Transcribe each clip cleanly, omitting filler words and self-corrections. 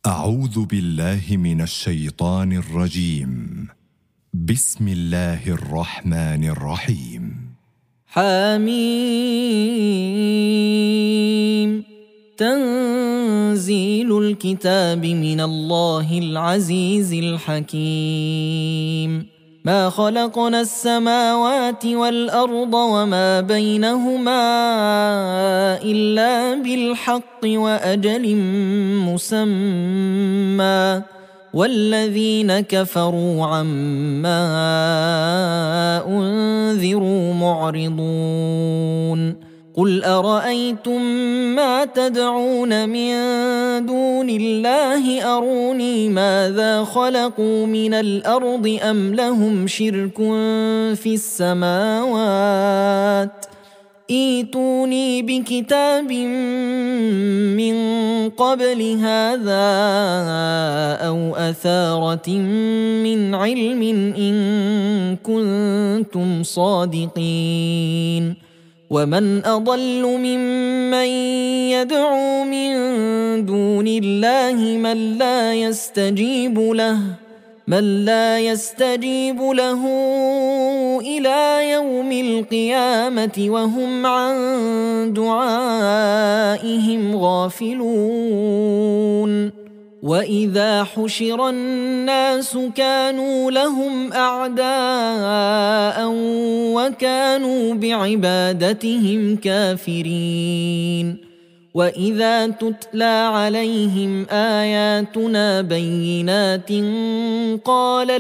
أعوذ بالله من الشيطان الرجيم. بسم الله الرحمن الرحيم. حميم. تنزيل الكتاب من الله العزيز الحكيم. ما خلقنا السماوات والأرض وما بينهما إلا بالحق وأجل مسمى، والذين كفروا عما أنذروا معرضون. قل أرأيتم ما تدعون من دون الله أروني ماذا خلقوا من الأرض أم لهم شرك في السماوات؟ ائتوني بكتاب من قبل هذا أو أثارة من علم إن كنتم صادقين. ومن أضل ممن يدعو من دون الله من لا يستجيب له إلى يوم القيامة وهم عن دعائهم غافلون. وإذا حشر الناس كانوا لهم أعداء وكانوا بعبادتهم كافرين. وإذا تتلى عليهم آياتنا بينات قال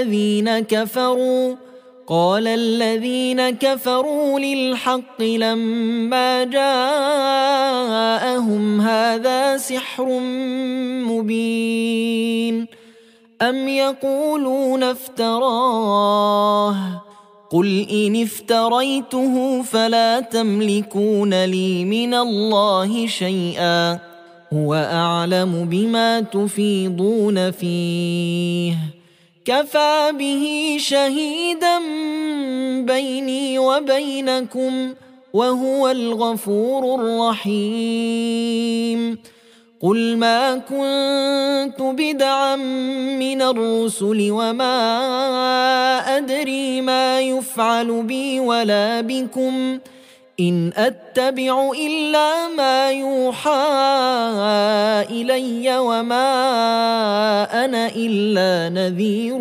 الذين كفروا للحق لما جاءهم هذا سحر مبين. أم يقولون افتراه؟ قل إن افتريته فلا تملكون لي من الله شيئا، هو أعلم بما تفيضون فيه، كفى به شهيدا بيني وبينكم وهو الغفور الرحيم. قل ما كنت بدعا من الرسل وما أدري ما يفعل بي ولا بكم، إن أتبع إلا ما يوحى إلي وما أنا إلا نذير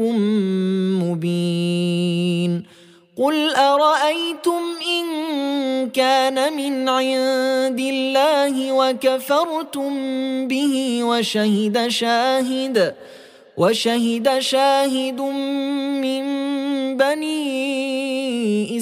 مبين. قل أرأيتم إن كان من عند الله وكفرتم به وشهد شاهد من بني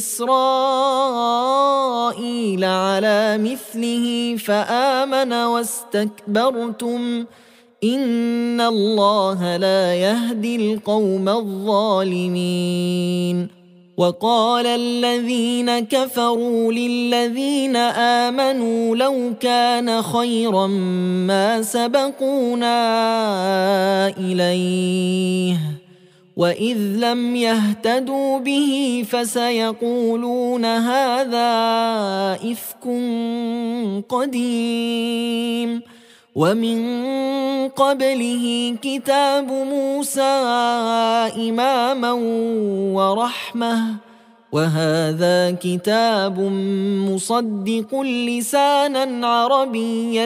إسرائيل على مثله فآمن واستكبرتم، إن الله لا يهدي القوم الظالمين. وقال الذين كفروا للذين آمنوا لو كان خيرا ما سبقونا إليه، وإذ لم يهتدوا به فسيقولون هذا إفك قديم. ومن قبله كتاب موسى إماما ورحمة، وهذا كتاب مصدق لسانا عربيا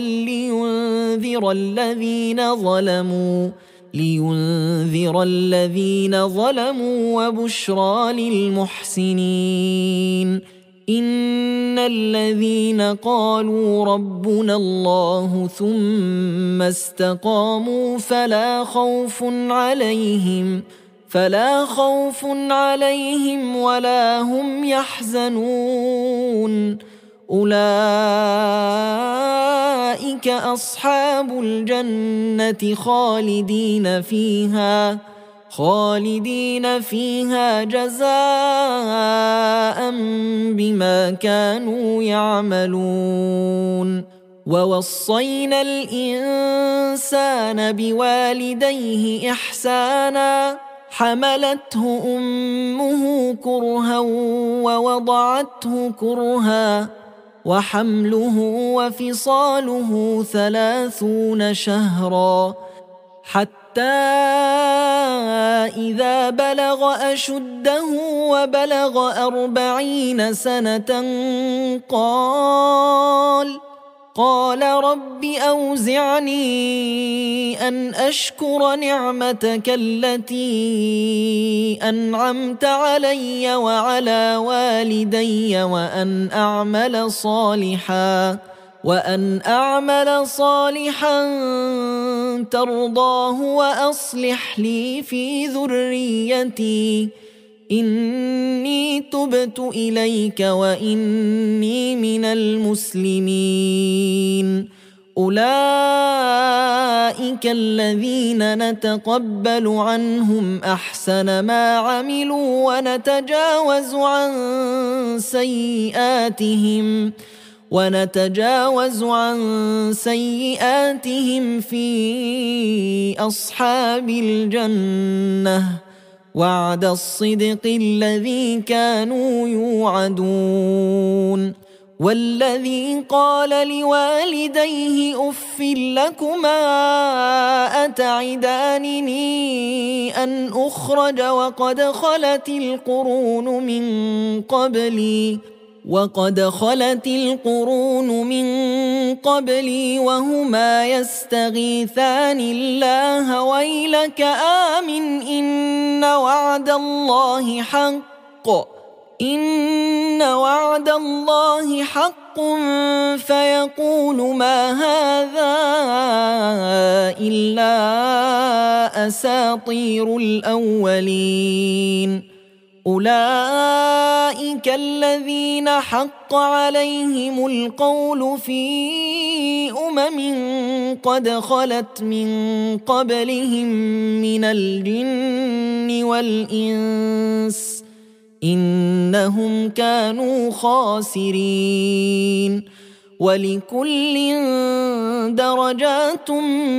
لينذر الذين ظلموا وبشرى للمحسنين. إن الذين قالوا ربنا الله ثم استقاموا فلا خوف عليهم ولا هم يحزنون. أولئك أصحاب الجنة خالدين فيها جزاء بما كانوا يعملون. ووصينا الإنسان بوالديه إحسانا، حملته أمه كرها ووضعته كرها، وحمله وفصاله 30 شهرا حتى إذا بلغ أشده وبلغ 40 سنة قال رب أوزعني أن أشكر نعمتك التي أنعمت علي وعلى والدي وأن أعمل صالحا ترضاه وأصلح لي في ذريتي إني تبت إليك وإني من المسلمين. أولئك الذين نتقبل عنهم أحسن ما عملوا ونتجاوز عن سيئاتهم في أصحاب الجنة وعد الصدق الذي كانوا يوعدون. والذي قال لوالديه أف لكما أتعدانني أن أخرج وقد خلت القرون من قبلي وهما يستغيثان الله ويلك آمن إن وعد الله حق فيقول ما هذا إلا أساطير الأولين. أولئك الذين حق عليهم القول في قد خلت من قبلهم من الجن والإنس إنهم كانوا خاسرين. ولكل درجات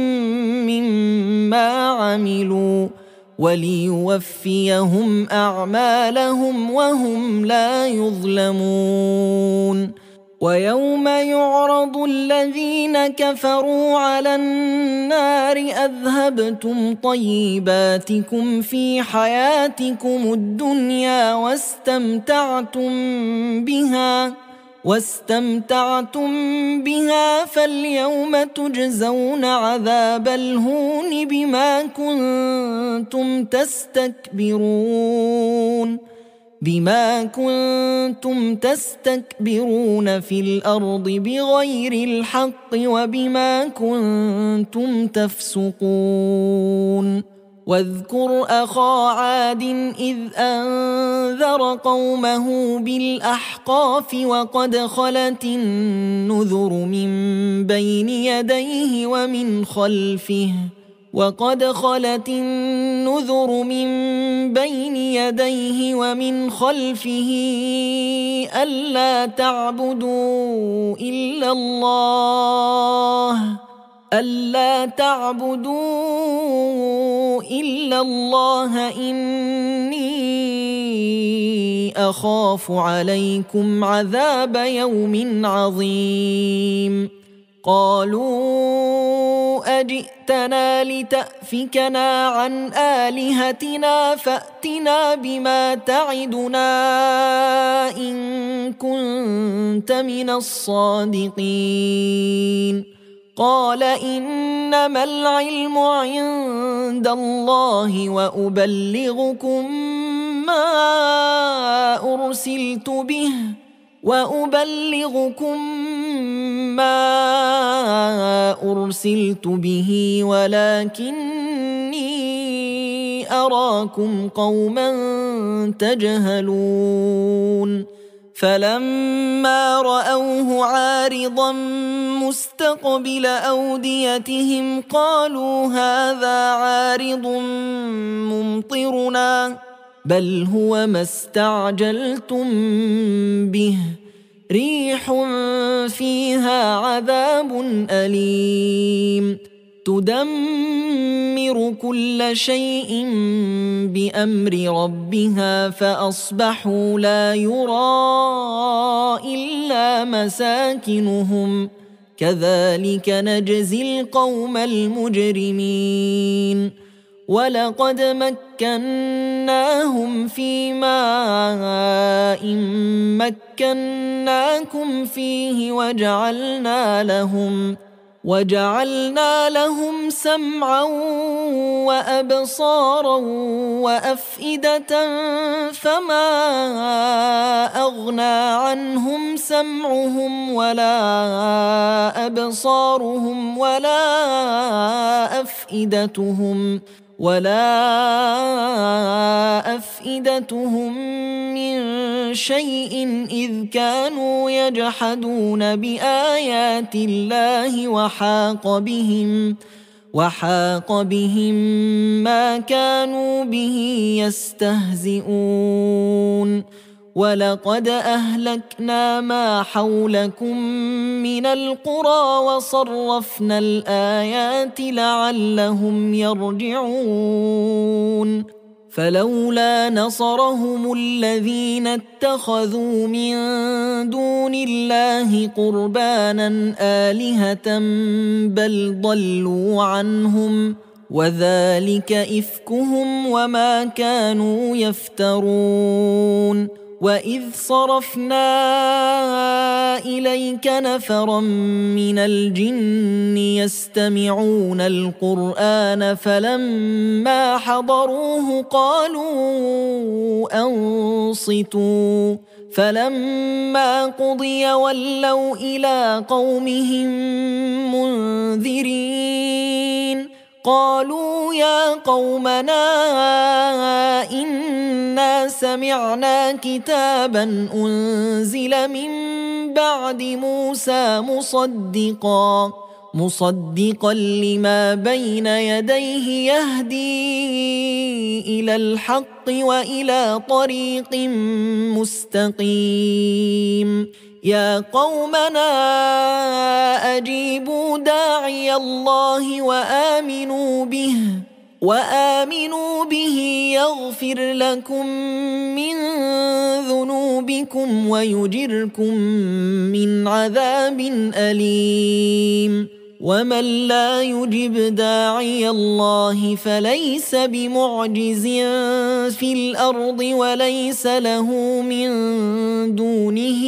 مما عملوا وليوفيهم أعمالهم وهم لا يظلمون. ويوم يعرض الذين كفروا على النار أذهبتم طيباتكم في حياتكم الدنيا واستمتعتم بها فاليوم تجزون عذاب الهون بما كنتم تستكبرون في الأرض بغير الحق وبما كنتم تفسقون. واذكر أخا عاد إذ أنذر قومه بالأحقاف وقد خلت النذر من بين يديه ومن خلفه ألا تعبدوا إلا الله إني أخاف عليكم عذاب يوم عظيم. قالوا أجئتنا لتأفكنا عن آلهتنا فأتنا بما تعدنا إن كنت من الصادقين. قال إنما العلم عند الله وأبلغكم ما أرسلت به ولكني أراكم قوما تجهلون. فلما رأوه عارضا مستقبل أوديتهم قالوا هذا عارض ممطرنا بل هو ما استعجلتم به ريح فيها عذاب أليم تدمر كل شيء بأمر ربها فأصبحوا لا يرى إلا مساكنهم كذلك نجزي القوم المجرمين ولقد مكناهم في ماء مكناكم فيه وجعلنا لهم سمعا وأبصارا وأفئدة فما أغنى عنهم سمعهم ولا أبصارهم ولا أفئدتهم من شيء إذ كانوا يجحدون بآيات الله وحاق بهم ما كانوا به يستهزئون ولقد أهلكنا ما حولكم من القرى وصرفنا الآيات لعلهم يرجعون فلولا نصرهم الذين اتخذوا من دون الله قربانا آلهة بل ضلوا عنهم وذلك إفكهم وما كانوا يفترون وإذ صرفنا إليك نفرا من الجن يستمعون القرآن فلما حضروه قالوا أنصتوا فلما قضي ولوا إلى قومهم منذرين قالوا يا قومنا إنا سمعنا كتابا أنزل من بعد موسى مصدقا لما بين يديه يهدي إلى الحق وإلى طريق مستقيم يا قومنا أجيبوا داعي الله وآمنوا به يغفر لكم من ذنوبكم ويجركم من عذاب أليم ومن لا يجب داعي الله فليس بمعجز في الأرض وليس له من دونه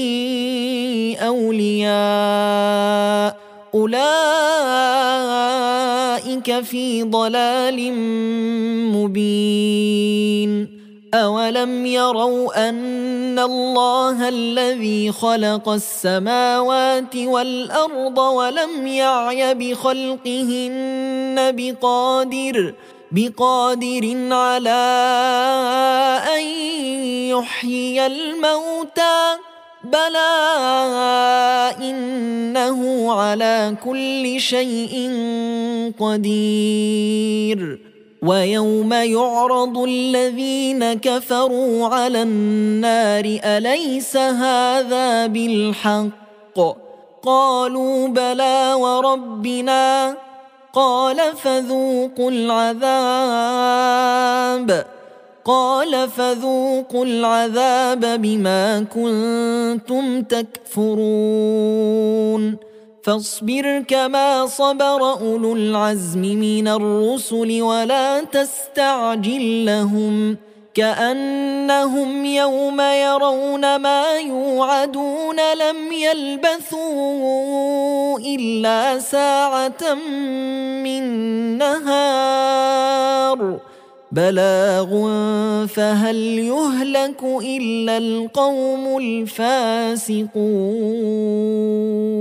أولياء أولئك في ضلال مبين أولم يروا أن الله الذي خلق السماوات والأرض ولم يعي بخلقهن بقادر على أن يحيي الموتى بلى إنه على كل شيء قدير ويوم يعرض الذين كفروا على النار أليس هذا بالحق قالوا بلى وربنا قال فذوقوا العذاب بما كنتم تكفرون فاصبر كما صبر أولو العزم من الرسل ولا تستعجل لهم كأنهم يوم يرون ما يوعدون لم يلبثوا إلا ساعة من نهار بلاغ فهل يهلك إلا القوم الفاسقون